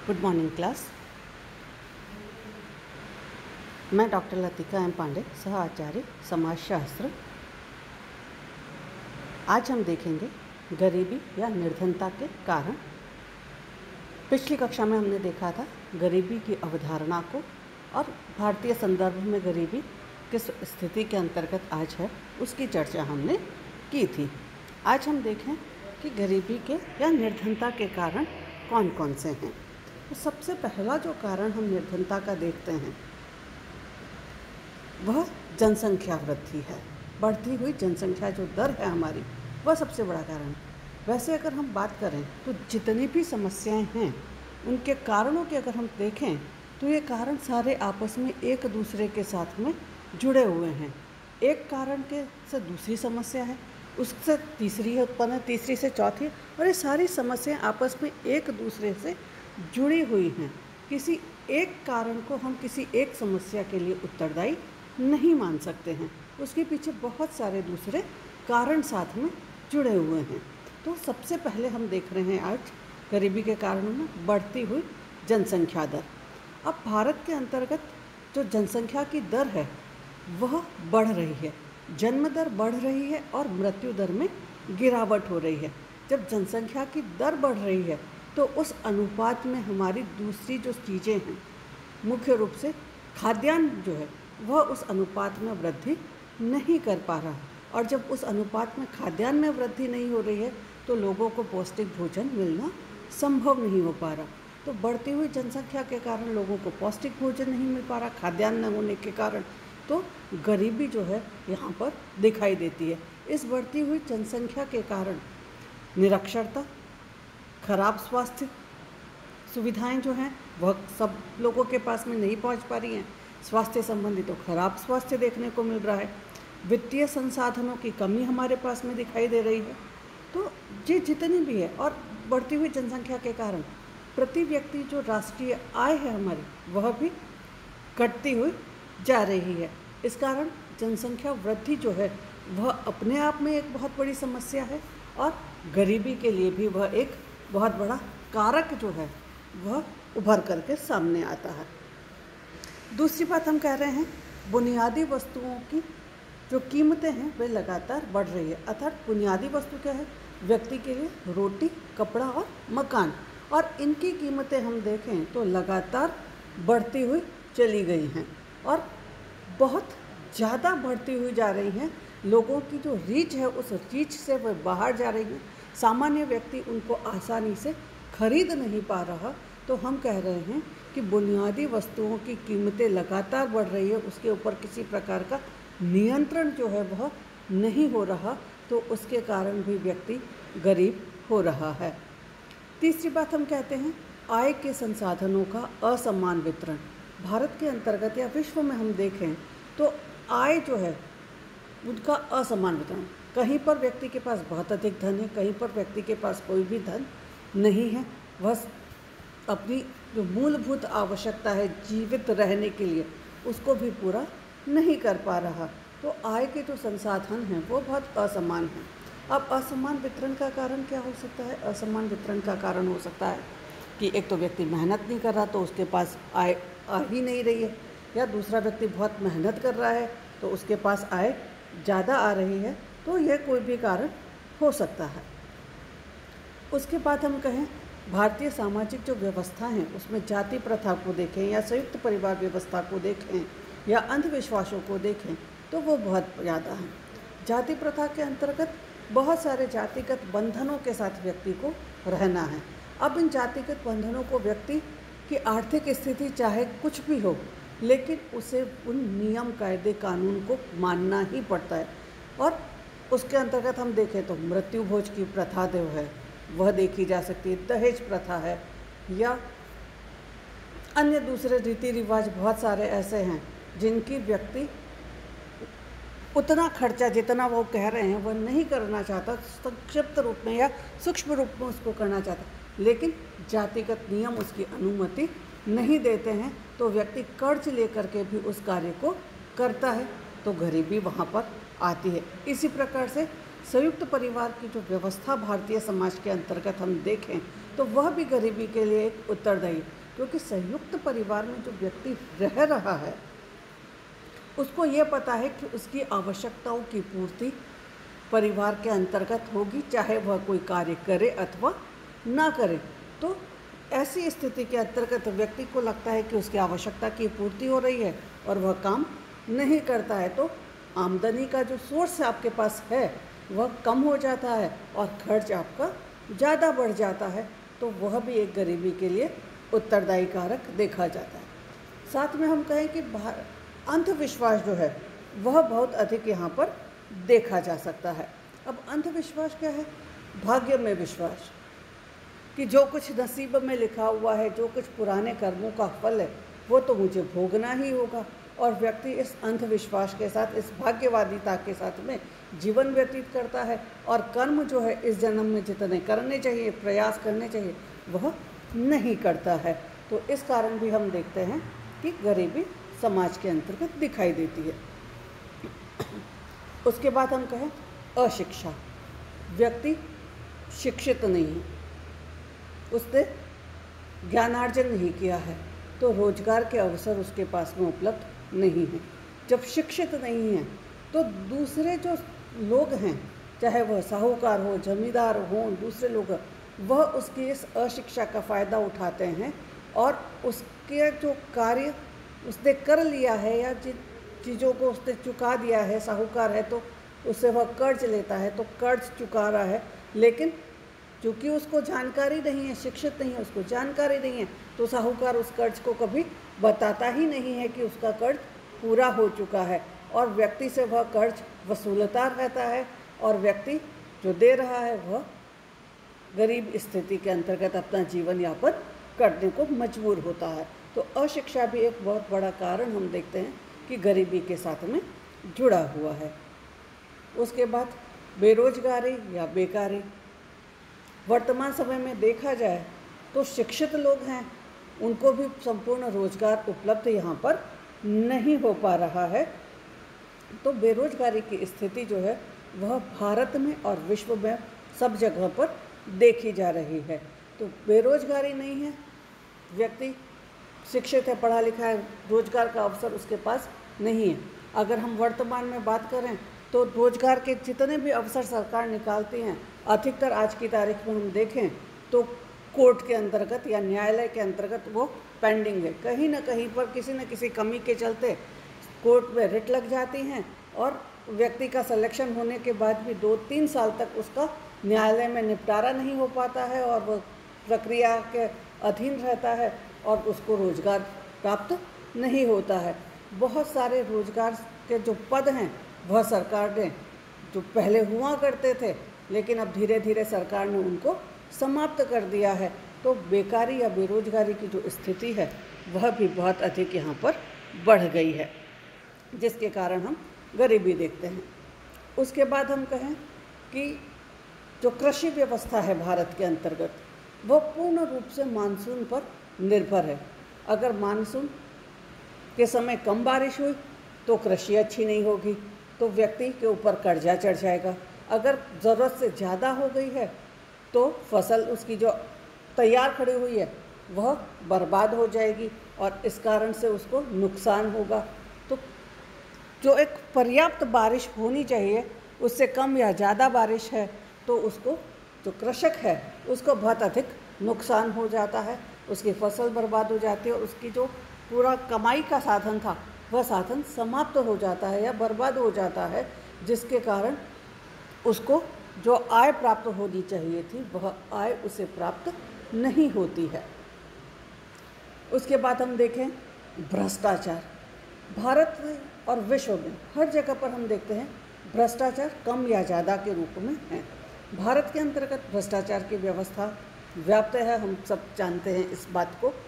Good morning class. मैं doctor Latika M Pandey, सह आचार्य समाजशास्त्र। आज हम देखेंगे गरीबी या निर्धनता के कारण। पिछली कक्षा में हमने देखा था गरीबी की अवधारणा को और भारतीय संदर्भ में गरीबी किस स्थिति के अंतर्गत आज है उसकी चर्चा हमने की थी। आज हम देखें कि गरीबी के या निर्धनता के कारण कौन कौन से हैं। तो सबसे पहला जो कारण हम निर्धनता का देखते हैं वह जनसंख्या वृद्धि है। बढ़ती हुई जनसंख्या जो दर है हमारी, वह सबसे बड़ा कारण है। वैसे अगर हम बात करें तो जितनी भी समस्याएं हैं उनके कारणों के अगर हम देखें तो ये कारण सारे आपस में एक दूसरे के साथ में जुड़े हुए हैं। एक कारण के से दूसरी समस्या है, उससे तीसरी उत्पन्न है, तीसरी से चौथी, और ये सारी समस्याएं आपस में एक दूसरे से जुड़ी हुई हैं। किसी एक कारण को हम किसी एक समस्या के लिए उत्तरदायी नहीं मान सकते हैं, उसके पीछे बहुत सारे दूसरे कारण साथ में जुड़े हुए हैं। तो सबसे पहले हम देख रहे हैं आज गरीबी के कारणों में बढ़ती हुई जनसंख्या दर। अब भारत के अंतर्गत जो जनसंख्या की दर है वह बढ़ रही है, जन्म दर बढ़ रही है और मृत्यु दर में गिरावट हो रही है। जब जनसंख्या की दर बढ़ रही है तो उस अनुपात में हमारी दूसरी जो चीज़ें हैं, मुख्य रूप से खाद्यान्न जो है वह उस अनुपात में वृद्धि नहीं कर पा रहा, और जब उस अनुपात में खाद्यान्न में वृद्धि नहीं हो रही है तो लोगों को पौष्टिक भोजन मिलना संभव नहीं हो पा रहा। तो बढ़ती हुई जनसंख्या के कारण लोगों को पौष्टिक भोजन नहीं मिल पा रहा, खाद्यान्न न होने के कारण, तो गरीबी जो है यहाँ पर दिखाई देती है। इस बढ़ती हुई जनसंख्या के कारण निरक्षरता, खराब स्वास्थ्य सुविधाएं जो हैं वह सब लोगों के पास में नहीं पहुंच पा रही हैं। स्वास्थ्य संबंधी तो खराब स्वास्थ्य देखने को मिल रहा है। वित्तीय संसाधनों की कमी हमारे पास में दिखाई दे रही है। तो ये जितनी भी है, और बढ़ती हुई जनसंख्या के कारण प्रति व्यक्ति जो राष्ट्रीय आय है हमारी वह भी घटती हुई जा रही है। इस कारण जनसंख्या वृद्धि जो है वह अपने आप में एक बहुत बड़ी समस्या है, और गरीबी के लिए भी वह एक बहुत बड़ा कारक जो है वह उभर करके सामने आता है। दूसरी बात हम कह रहे हैं बुनियादी वस्तुओं की जो कीमतें हैं वे लगातार बढ़ रही है। अर्थात बुनियादी वस्तु क्या है? व्यक्ति के लिए रोटी, कपड़ा और मकान, और इनकी कीमतें हम देखें तो लगातार बढ़ती हुई चली गई हैं और बहुत ज़्यादा बढ़ती हुई जा रही हैं। लोगों की जो रीच है उस रीच से वह बाहर जा रही है। सामान्य व्यक्ति उनको आसानी से खरीद नहीं पा रहा। तो हम कह रहे हैं कि बुनियादी वस्तुओं की कीमतें लगातार बढ़ रही है, उसके ऊपर किसी प्रकार का नियंत्रण जो है वह नहीं हो रहा, तो उसके कारण भी व्यक्ति गरीब हो रहा है। तीसरी बात हम कहते हैं आय के संसाधनों का असमान वितरण। भारत के अंतर्गत या विश्व में हम देखें तो आय जो है उनका असमान वितरण। कहीं पर व्यक्ति के पास बहुत अधिक धन है, कहीं पर व्यक्ति के पास कोई भी धन नहीं है। वह अपनी जो मूलभूत आवश्यकता है जीवित रहने के लिए उसको भी पूरा नहीं कर पा रहा। तो आय के जो संसाधन हैं वो बहुत असमान हैं। अब असमान वितरण का कारण क्या हो सकता है? असमान वितरण का कारण हो सकता है कि एक तो व्यक्ति मेहनत नहीं कर रहा तो उसके पास आय आ ही नहीं रही है, या दूसरा व्यक्ति बहुत मेहनत कर रहा है तो उसके पास आय ज़्यादा आ रही है। तो यह कोई भी कारण हो सकता है। उसके बाद हम कहें भारतीय सामाजिक जो व्यवस्था है उसमें जाति प्रथा को देखें या संयुक्त परिवार व्यवस्था को देखें या अंधविश्वासों को देखें तो वो बहुत ज़्यादा है। जाति प्रथा के अंतर्गत बहुत सारे जातिगत बंधनों के साथ व्यक्ति को रहना है। अब इन जातिगत बंधनों को व्यक्ति की आर्थिक स्थिति चाहे कुछ भी हो, लेकिन उसे उन नियम, कायदे, कानून को मानना ही पड़ता है। और उसके अंतर्गत हम देखें तो मृत्यु भोज की प्रथा जो है वह देखी जा सकती है, दहेज प्रथा है, या अन्य दूसरे रीति रिवाज बहुत सारे ऐसे हैं जिनकी व्यक्ति उतना खर्चा जितना वो कह रहे हैं वह नहीं करना चाहता, संक्षिप्त रूप में या सूक्ष्म रूप में उसको करना चाहता, लेकिन जातिगत नियम उसकी अनुमति नहीं देते हैं। तो व्यक्ति कर्ज लेकर के भी उस कार्य को करता है, तो गरीबी वहाँ पर आती है। इसी प्रकार से संयुक्त परिवार की जो व्यवस्था भारतीय समाज के अंतर्गत हम देखें तो वह भी गरीबी के लिए एक उत्तरदायी, क्योंकि संयुक्त परिवार में जो व्यक्ति रह रहा है उसको ये पता है कि उसकी आवश्यकताओं की पूर्ति परिवार के अंतर्गत होगी, चाहे वह कोई कार्य करे अथवा ना करे। तो ऐसी स्थिति के अंतर्गत व्यक्ति को लगता है कि उसकी आवश्यकता की पूर्ति हो रही है और वह काम नहीं करता है, तो आमदनी का जो सोर्स आपके पास है वह कम हो जाता है और खर्च आपका ज़्यादा बढ़ जाता है, तो वह भी एक गरीबी के लिए उत्तरदायी कारक देखा जाता है। साथ में हम कहें कि अंधविश्वास जो है वह बहुत अधिक यहाँ पर देखा जा सकता है। अब अंधविश्वास क्या है? भाग्य में विश्वास, कि जो कुछ नसीब में लिखा हुआ है, जो कुछ पुराने कर्मों का फल है वो तो मुझे भोगना ही होगा, और व्यक्ति इस अंधविश्वास के साथ, इस भाग्यवादिता के साथ में जीवन व्यतीत करता है, और कर्म जो है इस जन्म में जितने करने चाहिए, प्रयास करने चाहिए, वह नहीं करता है। तो इस कारण भी हम देखते हैं कि गरीबी समाज के अंतर्गत दिखाई देती है। उसके बाद हम कहें अशिक्षा, व्यक्ति शिक्षित नहीं है, उसने ज्ञानार्जन नहीं किया है, तो रोजगार के अवसर उसके पास में उपलब्ध नहीं है। जब शिक्षित नहीं है तो दूसरे जो लोग हैं, चाहे वह साहूकार हो, जमींदार हो, दूसरे लोग, वह उसकी इस अशिक्षा का फ़ायदा उठाते हैं और उसके जो कार्य उसने कर लिया है या जिन चीज़ों को उसने चुका दिया है, साहूकार है तो उससे वह कर्ज लेता है तो कर्ज चुका रहा है, लेकिन क्योंकि उसको जानकारी नहीं है, शिक्षित नहीं है, उसको जानकारी नहीं है, तो साहूकार उस कर्ज को कभी बताता ही नहीं है कि उसका कर्ज पूरा हो चुका है, और व्यक्ति से वह कर्ज वसूलता रहता है, और व्यक्ति जो दे रहा है वह गरीब स्थिति के अंतर्गत अपना जीवन यापन करने को मजबूर होता है। तो अशिक्षा भी एक बहुत बड़ा कारण हम देखते हैं कि गरीबी के साथ में जुड़ा हुआ है। उसके बाद बेरोजगारी या बेकारी, वर्तमान समय में देखा जाए तो शिक्षित लोग हैं, उनको भी संपूर्ण रोजगार उपलब्ध यहाँ पर नहीं हो पा रहा है। तो बेरोजगारी की स्थिति जो है वह भारत में और विश्व में सब जगह पर देखी जा रही है। तो बेरोजगारी नहीं है, व्यक्ति शिक्षित है, पढ़ा लिखा है, रोजगार का अवसर उसके पास नहीं है। अगर हम वर्तमान में बात करें तो रोजगार के जितने भी अवसर सरकार निकालती हैं, अधिकतर आज की तारीख में हम देखें तो कोर्ट के अंतर्गत या न्यायालय के अंतर्गत वो पेंडिंग है। कहीं ना कहीं पर किसी न किसी कमी के चलते कोर्ट में रिट लग जाती हैं और व्यक्ति का सिलेक्शन होने के बाद भी 2-3 साल तक उसका न्यायालय में निपटारा नहीं हो पाता है और वह प्रक्रिया के अधीन रहता है और उसको रोजगार प्राप्त नहीं होता है। बहुत सारे रोजगार के जो पद हैं वह सरकार ने, जो पहले हुआ करते थे, लेकिन अब धीरे धीरे सरकार ने उनको समाप्त कर दिया है। तो बेकारी या बेरोजगारी की जो स्थिति है वह भी बहुत अधिक यहाँ पर बढ़ गई है, जिसके कारण हम गरीबी देखते हैं। उसके बाद हम कहें कि जो कृषि व्यवस्था है भारत के अंतर्गत, वह पूर्ण रूप से मानसून पर निर्भर है। अगर मानसून के समय कम बारिश हुई तो कृषि अच्छी नहीं होगी, तो व्यक्ति के ऊपर कर्जा चढ़ जाएगा। अगर ज़रूरत से ज़्यादा हो गई है तो फसल उसकी जो तैयार खड़ी हुई है वह बर्बाद हो जाएगी और इस कारण से उसको नुकसान होगा। तो जो एक पर्याप्त बारिश होनी चाहिए उससे कम या ज़्यादा बारिश है तो उसको, जो कृषक है उसको बहुत अधिक नुकसान हो जाता है, उसकी फसल बर्बाद हो जाती है और उसकी जो पूरा कमाई का साधन था वह साधन समाप्त हो जाता है या बर्बाद हो जाता है, जिसके कारण उसको जो आय प्राप्त होनी चाहिए थी वह आय उसे प्राप्त नहीं होती है। उसके बाद हम देखें भ्रष्टाचार। भारत में और विश्व में हर जगह पर हम देखते हैं भ्रष्टाचार कम या ज़्यादा के रूप में है। भारत के अंतर्गत भ्रष्टाचार की व्यवस्था व्याप्त है, हम सब जानते हैं इस बात को।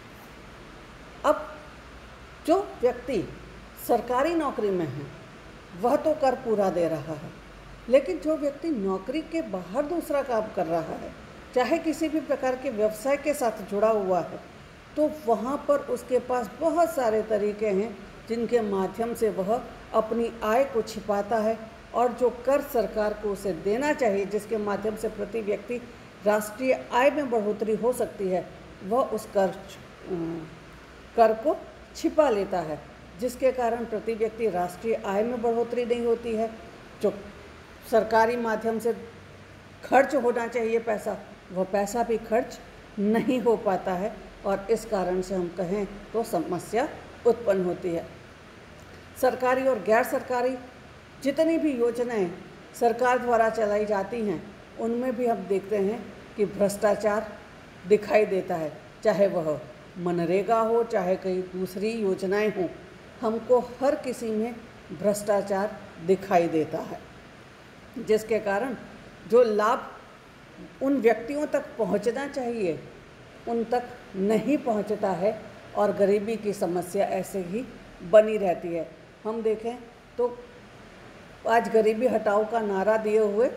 अब जो व्यक्ति सरकारी नौकरी में है वह तो कर पूरा दे रहा है, लेकिन जो व्यक्ति नौकरी के बाहर दूसरा काम कर रहा है, चाहे किसी भी प्रकार के व्यवसाय के साथ जुड़ा हुआ है, तो वहाँ पर उसके पास बहुत सारे तरीके हैं जिनके माध्यम से वह अपनी आय को छिपाता है और जो कर सरकार को उसे देना चाहिए, जिसके माध्यम से प्रति व्यक्ति राष्ट्रीय आय में बढ़ोतरी हो सकती है, वह उस कर को छिपा लेता है, जिसके कारण प्रति व्यक्ति राष्ट्रीय आय में बढ़ोतरी नहीं होती है। जो सरकारी माध्यम से खर्च होना चाहिए पैसा, वह पैसा भी खर्च नहीं हो पाता है, और इस कारण से हम कहें तो समस्या उत्पन्न होती है। सरकारी और गैर सरकारी जितनी भी योजनाएं सरकार द्वारा चलाई जाती हैं, उनमें भी हम देखते हैं कि भ्रष्टाचार दिखाई देता है, चाहे वह मनरेगा हो, चाहे कई दूसरी योजनाएं हों, हमको हर किसी में भ्रष्टाचार दिखाई देता है, जिसके कारण जो लाभ उन व्यक्तियों तक पहुंचना चाहिए उन तक नहीं पहुंचता है, और गरीबी की समस्या ऐसे ही बनी रहती है। हम देखें तो आज गरीबी हटाओ का नारा दिए हुए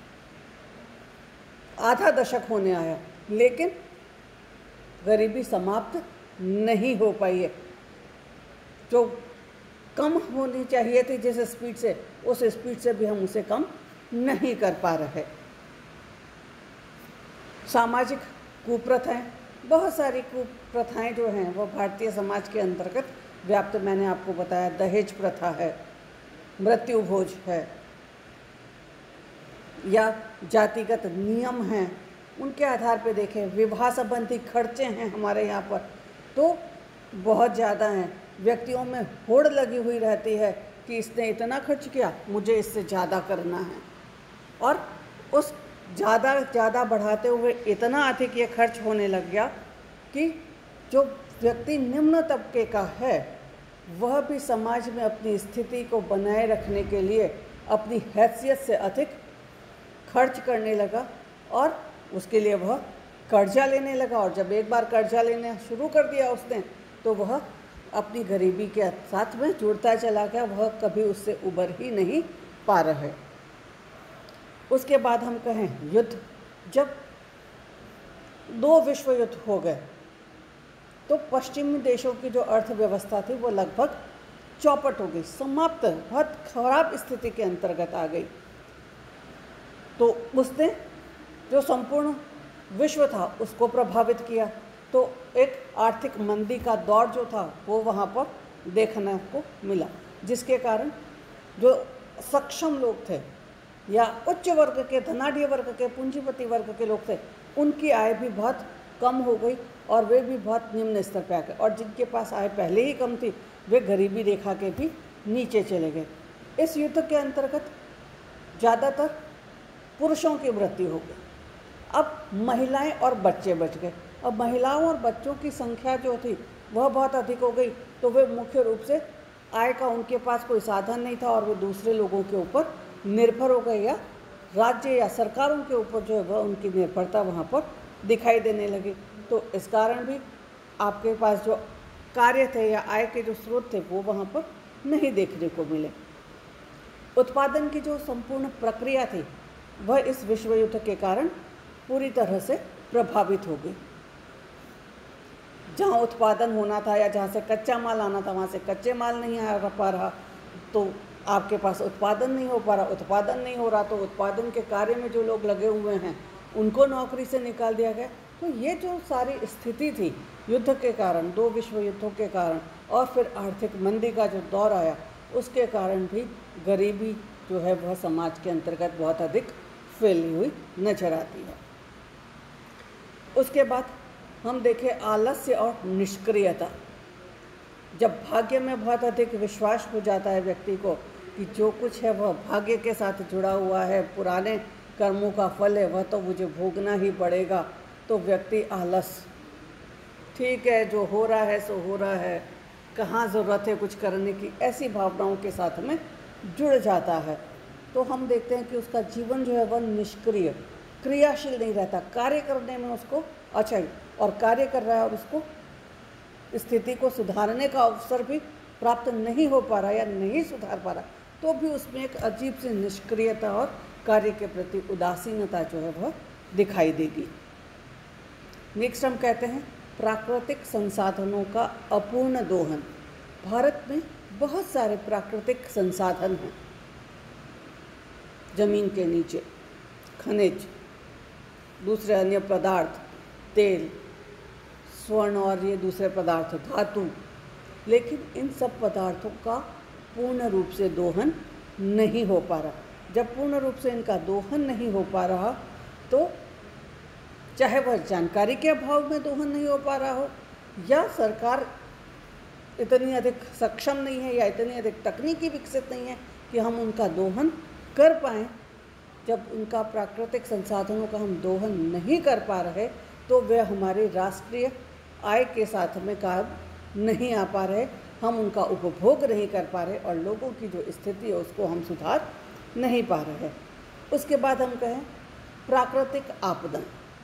आधा दशक होने आया, लेकिन गरीबी समाप्त नहीं हो पाई है। जो कम होनी चाहिए थी जिस स्पीड से, उस स्पीड से भी हम उसे कम नहीं कर पा रहे। सामाजिक कुप्रथाएं, बहुत सारी कुप्रथाएं जो हैं वो भारतीय समाज के अंतर्गत व्याप्त। मैंने आपको बताया दहेज प्रथा है, मृत्यु भोज है, या जातिगत नियम हैं, उनके आधार पर देखें विवाह संबंधी खर्चे हैं हमारे यहाँ पर तो बहुत ज़्यादा हैं। व्यक्तियों में होड़ लगी हुई रहती है कि इसने इतना खर्च किया, मुझे इससे ज़्यादा करना है, और उस ज़्यादा बढ़ाते हुए इतना अधिक ये खर्च होने लग गया कि जो व्यक्ति निम्न तबके का है वह भी समाज में अपनी स्थिति को बनाए रखने के लिए अपनी हैसियत से अधिक खर्च करने लगा, और उसके लिए वह कर्जा लेने लगा। और जब एक बार कर्जा लेना शुरू कर दिया उसने, तो वह अपनी गरीबी के साथ में जुड़ता चला गया, वह कभी उससे उबर ही नहीं पा रहे। उसके बाद हम कहें युद्ध, जब 2 विश्व युद्ध हो गए तो पश्चिमी देशों की जो अर्थव्यवस्था थी वो लगभग चौपट हो गई, समाप्त, बहुत खराब स्थिति के अंतर्गत आ गई। तो उसने जो संपूर्ण विश्व था उसको प्रभावित किया। तो एक आर्थिक मंदी का दौर जो था वो वहाँ पर देखने को मिला, जिसके कारण जो सक्षम लोग थे या उच्च वर्ग के, धनाढ़ी वर्ग के, पूंजीपति वर्ग के लोग थे, उनकी आय भी बहुत कम हो गई और वे भी बहुत निम्न स्तर पर आ गए, और जिनके पास आय पहले ही कम थी वे गरीबी रेखा के भी नीचे चले गए। इस युद्ध के अंतर्गत ज़्यादातर पुरुषों की मृत्यु हो गई, अब महिलाएं और बच्चे बच गए। अब महिलाओं और बच्चों की संख्या जो थी वह बहुत अधिक हो गई, तो वे मुख्य रूप से आय का उनके पास कोई साधन नहीं था और वे दूसरे लोगों के ऊपर निर्भर हो गए, या राज्य या सरकारों के ऊपर जो है वह उनकी निर्भरता वहाँ पर दिखाई देने लगी। तो इस कारण भी आपके पास जो कार्य थे या आय के जो स्रोत थे वो वहाँ पर नहीं देखने को मिले। उत्पादन की जो संपूर्ण प्रक्रिया थी वह इस विश्व युद्ध के कारण पूरी तरह से प्रभावित हो गई। जहाँ उत्पादन होना था या जहाँ से कच्चा माल आना था वहाँ से कच्चे माल नहीं आ पा रहा, तो आपके पास उत्पादन नहीं हो पा रहा, उत्पादन नहीं हो रहा तो उत्पादन के कार्य में जो लोग लगे हुए हैं उनको नौकरी से निकाल दिया गया। तो ये जो सारी स्थिति थी युद्ध के कारण, 2 विश्व युद्धों के कारण, और फिर आर्थिक मंदी का जो दौर आया उसके कारण भी गरीबी जो है वह समाज के अंतर्गत बहुत अधिक फैली हुई नजर आती है। उसके बाद हम देखें आलस्य और निष्क्रियता। जब भाग्य में बहुत अधिक विश्वास हो जाता है व्यक्ति को कि जो कुछ है वह भाग्य के साथ जुड़ा हुआ है, पुराने कर्मों का फल है, वह तो मुझे भोगना ही पड़ेगा, तो व्यक्ति आलस, ठीक है जो हो रहा है सो हो रहा है, कहाँ ज़रूरत है कुछ करने की, ऐसी भावनाओं के साथ में जुड़ जाता है। तो हम देखते हैं कि उसका जीवन जो है वह निष्क्रिय, क्रियाशील नहीं रहता, कार्य करने में उसको अच्छा और कार्य कर रहा है और उसको स्थिति को सुधारने का अवसर भी प्राप्त नहीं हो पा रहा या नहीं सुधार पा रहा, तो भी उसमें एक अजीब सी निष्क्रियता और कार्य के प्रति उदासीनता जो है वह दिखाई देगी। नेक्स्ट हम कहते हैं प्राकृतिक संसाधनों का अपूर्ण दोहन। भारत में बहुत सारे प्राकृतिक संसाधन हैं, जमीन के नीचे खनिज, दूसरे अन्य पदार्थ, तेल, स्वर्ण और ये दूसरे पदार्थ, धातु, लेकिन इन सब पदार्थों का पूर्ण रूप से दोहन नहीं हो पा रहा। जब पूर्ण रूप से इनका दोहन नहीं हो पा रहा तो चाहे वह जानकारी के अभाव में दोहन नहीं हो पा रहा हो, या सरकार इतनी अधिक सक्षम नहीं है, या इतनी अधिक तकनीकी विकसित नहीं है कि हम उनका दोहन कर पाएँ। जब उनका प्राकृतिक संसाधनों का हम दोहन नहीं कर पा रहे तो वे हमारे राष्ट्रीय आय के साथ में काम नहीं आ पा रहे, हम उनका उपभोग नहीं कर पा रहे और लोगों की जो स्थिति है उसको हम सुधार नहीं पा रहे। उसके बाद हम कहें प्राकृतिक आपदा,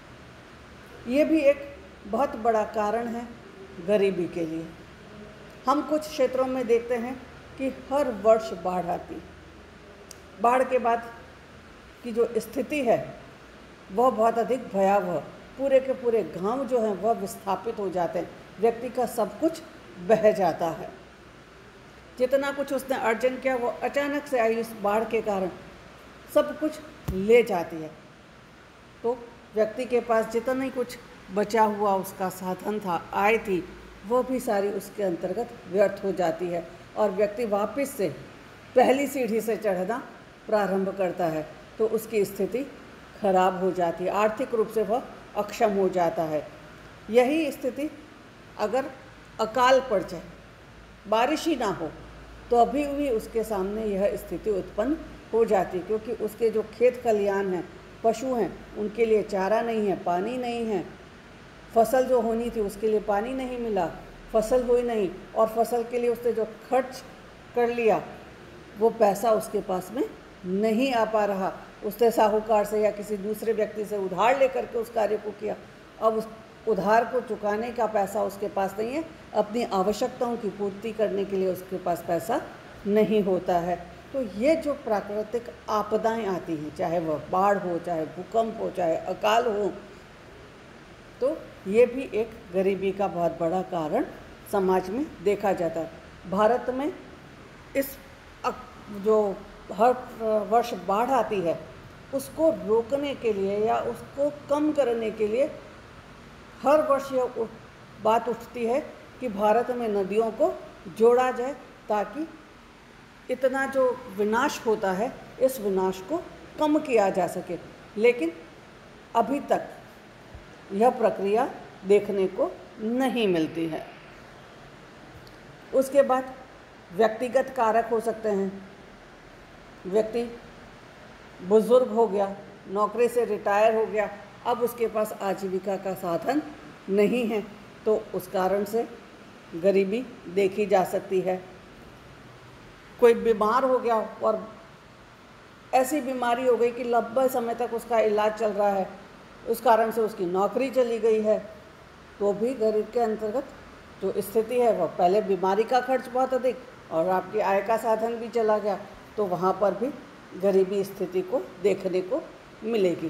ये भी एक बहुत बड़ा कारण है गरीबी के लिए। हम कुछ क्षेत्रों में देखते हैं कि हर वर्ष बाढ़ आती, बाढ़ के बाद की जो स्थिति है वह बहुत अधिक भयावह, पूरे के पूरे गांव जो हैं वह विस्थापित हो जाते हैं, व्यक्ति का सब कुछ बह जाता है। जितना कुछ उसने अर्जन किया वो अचानक से आई इस बाढ़ के कारण सब कुछ ले जाती है। तो व्यक्ति के पास जितना ही कुछ बचा हुआ उसका साधन था, आय थी, वो भी सारी उसके अंतर्गत व्यर्थ हो जाती है और व्यक्ति वापस से पहली सीढ़ी से चढ़ना प्रारंभ करता है तो उसकी स्थिति खराब हो जाती है, आर्थिक रूप से वह अक्षम हो जाता है। यही स्थिति अगर अकाल पड़ जाए, बारिश ही ना हो, तो अभी भी उसके सामने यह स्थिति उत्पन्न हो जाती है, क्योंकि उसके जो खेत खलिहान हैं, पशु हैं, उनके लिए चारा नहीं है, पानी नहीं है, फसल जो होनी थी उसके लिए पानी नहीं मिला, फसल हुई नहीं, और फसल के लिए उसने जो खर्च कर लिया वो पैसा उसके पास में नहीं आ पा रहा। उसने साहूकार से या किसी दूसरे व्यक्ति से उधार लेकर के उस कार्य को किया, अब उस उधार को चुकाने का पैसा उसके पास नहीं है, अपनी आवश्यकताओं की पूर्ति करने के लिए उसके पास पैसा नहीं होता है। तो ये जो प्राकृतिक आपदाएं आती हैं, चाहे वह बाढ़ हो, चाहे भूकंप हो, चाहे अकाल हो, तो ये भी एक गरीबी का बहुत बड़ा कारण समाज में देखा जाता है। भारत में इस जो हर वर्ष बाढ़ आती है उसको रोकने के लिए या उसको कम करने के लिए हर वर्ष यह बात उठती है कि भारत में नदियों को जोड़ा जाए, ताकि इतना जो विनाश होता है इस विनाश को कम किया जा सके। लेकिन अभी तक यह प्रक्रिया देखने को नहीं मिलती है। उसके बाद व्यक्तिगत कारक हो सकते हैं। व्यक्ति बुजुर्ग हो गया, नौकरी से रिटायर हो गया, अब उसके पास आजीविका का साधन नहीं है, तो उस कारण से गरीबी देखी जा सकती है। कोई बीमार हो गया और ऐसी बीमारी हो गई कि लंबे समय तक उसका इलाज चल रहा है, उस कारण से उसकी नौकरी चली गई है, तो भी गरीब के अंतर्गत जो स्थिति है वह पहले बीमारी का खर्च बहुत अधिक और आपकी आय का साधन भी चला गया, तो वहाँ पर भी गरीबी स्थिति को देखने को मिलेगी।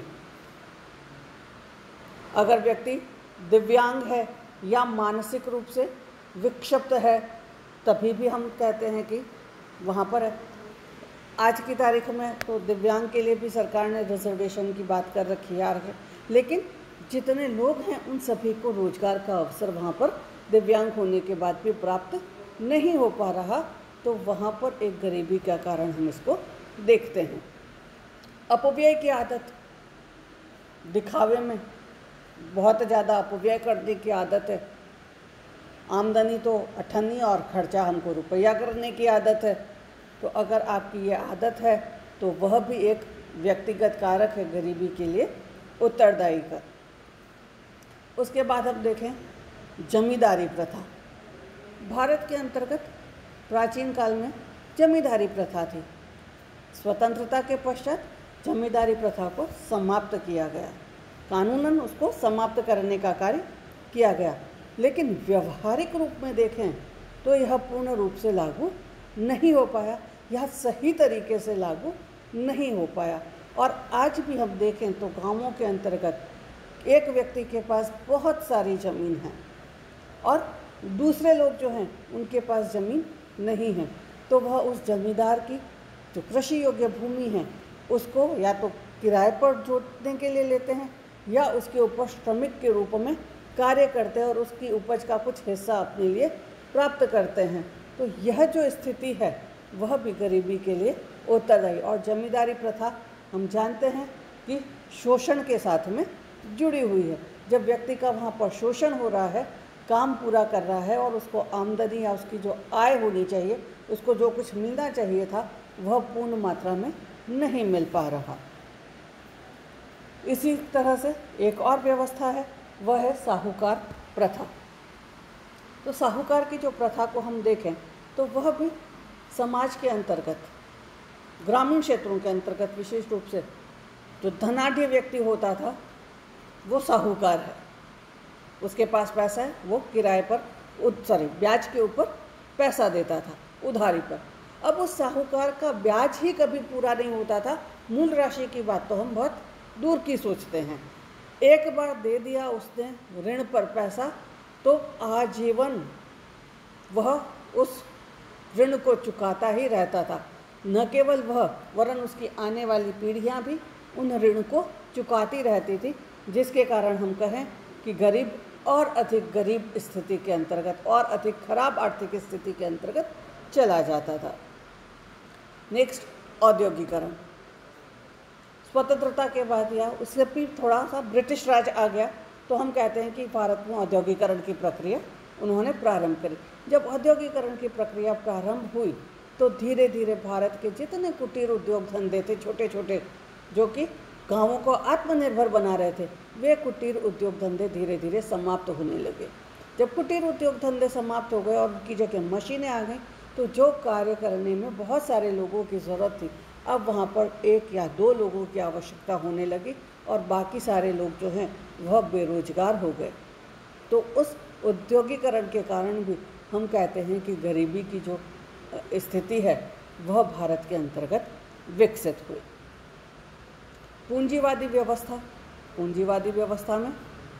अगर व्यक्ति दिव्यांग है या मानसिक रूप से विक्षिप्त है, तभी भी हम कहते हैं कि वहाँ पर आज की तारीख में तो दिव्यांग के लिए भी सरकार ने रिजर्वेशन की बात कर रखी है, लेकिन जितने लोग हैं उन सभी को रोजगार का अवसर वहाँ पर दिव्यांग होने के बाद भी प्राप्त नहीं हो पा रहा, तो वहाँ पर एक गरीबी का कारण हम इसको देखते हैं। अपव्यय की आदत, दिखावे में बहुत ज़्यादा अपव्यय करने की आदत है। आमदनी तो अठन्नी और खर्चा हमको रुपया करने की आदत है। तो अगर आपकी ये आदत है तो वह भी एक व्यक्तिगत कारक है गरीबी के लिए उत्तरदायी का। उसके बाद हम देखें जमींदारी प्रथा। भारत के अंतर्गत प्राचीन काल में जमींदारी प्रथा थी। स्वतंत्रता के पश्चात जमींदारी प्रथा को समाप्त किया गया, कानूनन उसको समाप्त करने का कार्य किया गया, लेकिन व्यवहारिक रूप में देखें तो यह पूर्ण रूप से लागू नहीं हो पाया, यह सही तरीके से लागू नहीं हो पाया। और आज भी हम देखें तो गांवों के अंतर्गत एक व्यक्ति के पास बहुत सारी ज़मीन है और दूसरे लोग जो हैं उनके पास ज़मीन नहीं है, तो वह उस जमींदार की जो कृषि योग्य भूमि है उसको या तो किराए पर जोतने के लिए लेते हैं या उसके ऊपर श्रमिक के रूप में कार्य करते हैं और उसकी उपज का कुछ हिस्सा अपने लिए प्राप्त करते हैं। तो यह जो स्थिति है वह भी गरीबी के लिए उत्तरदायी। और जमींदारी प्रथा हम जानते हैं कि शोषण के साथ में जुड़ी हुई है। जब व्यक्ति का वहाँ पर शोषण हो रहा है, काम पूरा कर रहा है और उसको आमदनी या उसकी जो आय होनी चाहिए, उसको जो कुछ मिलना चाहिए था, वह पूर्ण मात्रा में नहीं मिल पा रहा। इसी तरह से एक और व्यवस्था है, वह है साहूकार प्रथा। तो साहूकार की जो प्रथा को हम देखें तो वह भी समाज के अंतर्गत, ग्रामीण क्षेत्रों के अंतर्गत विशेष रूप से जो धनाढ्य व्यक्ति होता था वो साहूकार है। उसके पास पैसा है, वो किराए पर ब्याज के ऊपर पैसा देता था, उधारी पर। अब उस साहूकार का ब्याज ही कभी पूरा नहीं होता था। मूल राशि की बात तो हम बहुत दूर की सोचते हैं। एक बार दे दिया उसने ऋण पर पैसा तो आजीवन वह उस ऋण को चुकाता ही रहता था। न केवल वह, वरन उसकी आने वाली पीढ़ियां भी उन ऋण को चुकाती रहती थी, जिसके कारण हम कहें कि गरीब और अधिक गरीब स्थिति के अंतर्गत और अधिक खराब आर्थिक स्थिति के अंतर्गत चला जाता था। नेक्स्ट, औद्योगिकरण। स्वतंत्रता के बाद या उससे भी थोड़ा सा ब्रिटिश राज आ गया तो हम कहते हैं कि भारत में औद्योगिकरण की प्रक्रिया उन्होंने प्रारंभ करी। जब औद्योगिकरण की प्रक्रिया प्रारंभ हुई तो धीरे धीरे भारत के जितने कुटीर उद्योग धंधे थे, छोटे छोटे, जो कि गाँवों को आत्मनिर्भर बना रहे थे, वे कुटीर उद्योग धंधे धीरे धीरे समाप्त होने लगे। जब कुटीर उद्योग धंधे समाप्त हो गए और उनकी जगह मशीनें आ गई तो जो कार्य करने में बहुत सारे लोगों की ज़रूरत थी, अब वहाँ पर 1 या 2 लोगों की आवश्यकता होने लगी और बाकी सारे लोग जो हैं वह बेरोजगार हो गए। तो उस औद्योगिकरण के कारण भी हम कहते हैं कि गरीबी की जो स्थिति है वह भारत के अंतर्गत विकसित हुई। पूंजीवादी व्यवस्था। पूंजीवादी व्यवस्था में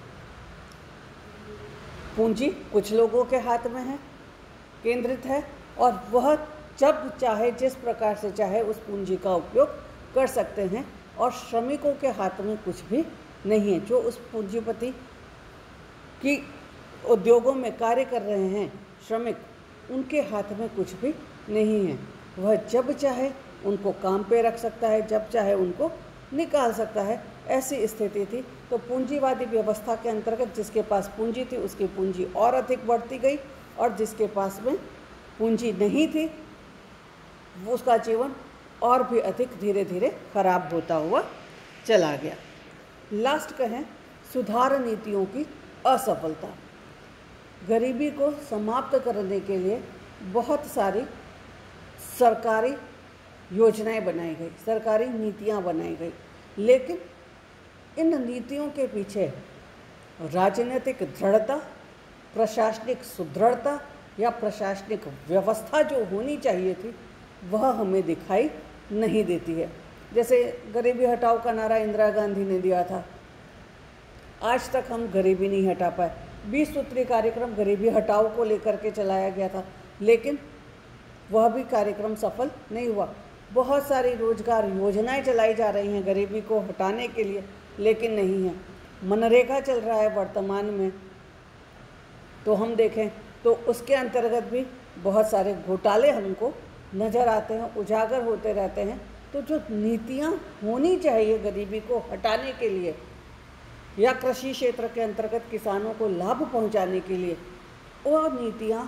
पूंजी कुछ लोगों के हाथ में है, केंद्रित है, और वह जब चाहे जिस प्रकार से चाहे उस पूंजी का उपयोग कर सकते हैं, और श्रमिकों के हाथ में कुछ भी नहीं है। जो उस पूंजीपति की उद्योगों में कार्य कर रहे हैं श्रमिक, उनके हाथ में कुछ भी नहीं है। वह जब चाहे उनको काम पे रख सकता है, जब चाहे उनको निकाल सकता है। ऐसी स्थिति थी। तो पूंजीवादी व्यवस्था के अंतर्गत जिसके पास पूंजी थी उसकी पूंजी और अधिक बढ़ती गई, और जिसके पास में पूंजी नहीं थी उसका जीवन और भी अधिक धीरे धीरे खराब होता हुआ चला गया। लास्ट कहें, सुधार नीतियों की असफलता। गरीबी को समाप्त करने के लिए बहुत सारी सरकारी योजनाएं बनाई गई, सरकारी नीतियां बनाई गई, लेकिन इन नीतियों के पीछे राजनीतिक दृढ़ता, प्रशासनिक सुदृढ़ता या प्रशासनिक व्यवस्था जो होनी चाहिए थी वह हमें दिखाई नहीं देती है। जैसे गरीबी हटाओ का नारा इंदिरा गांधी ने दिया था, आज तक हम गरीबी नहीं हटा पाए। 20 सूत्री कार्यक्रम गरीबी हटाओ को लेकर के चलाया गया था, लेकिन वह भी कार्यक्रम सफल नहीं हुआ। बहुत सारी रोजगार योजनाएं चलाई जा रही हैं गरीबी को हटाने के लिए, लेकिन नहीं है। मनरेगा चल रहा है वर्तमान में, तो हम देखें तो उसके अंतर्गत भी बहुत सारे घोटाले हमको नज़र आते हैं, उजागर होते रहते हैं। तो जो नीतियाँ होनी चाहिए गरीबी को हटाने के लिए या कृषि क्षेत्र के अंतर्गत किसानों को लाभ पहुंचाने के लिए, वो नीतियाँ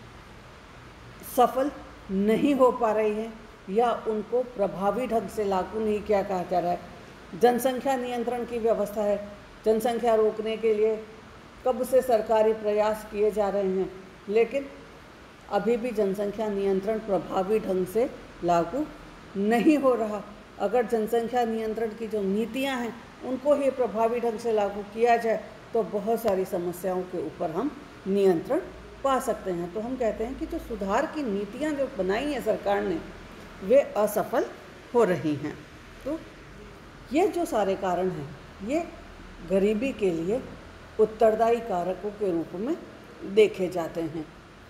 सफल नहीं हो पा रही हैं या उनको प्रभावी ढंग से लागू नहीं किया जा रहा है। जनसंख्या नियंत्रण की व्यवस्था है, जनसंख्या रोकने के लिए कब से सरकारी प्रयास किए जा रहे हैं, लेकिन अभी भी जनसंख्या नियंत्रण प्रभावी ढंग से लागू नहीं हो रहा। अगर जनसंख्या नियंत्रण की जो नीतियां हैं उनको ही प्रभावी ढंग से लागू किया जाए तो बहुत सारी समस्याओं के ऊपर हम नियंत्रण पा सकते हैं। तो हम कहते हैं कि जो सुधार की नीतियां जो बनाई हैं सरकार ने, वे असफल हो रही हैं। तो ये जो सारे कारण हैं ये गरीबी के लिए उत्तरदायी कारकों के रूप में देखे जाते हैं।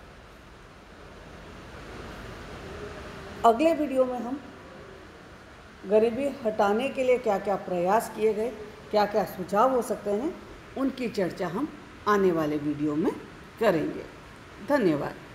अगले वीडियो में हम गरीबी हटाने के लिए क्या क्या प्रयास किए गए क्या क्या सुझाव हो सकते हैं, उनकी चर्चा हम आने वाले वीडियो में करेंगे। धन्यवाद।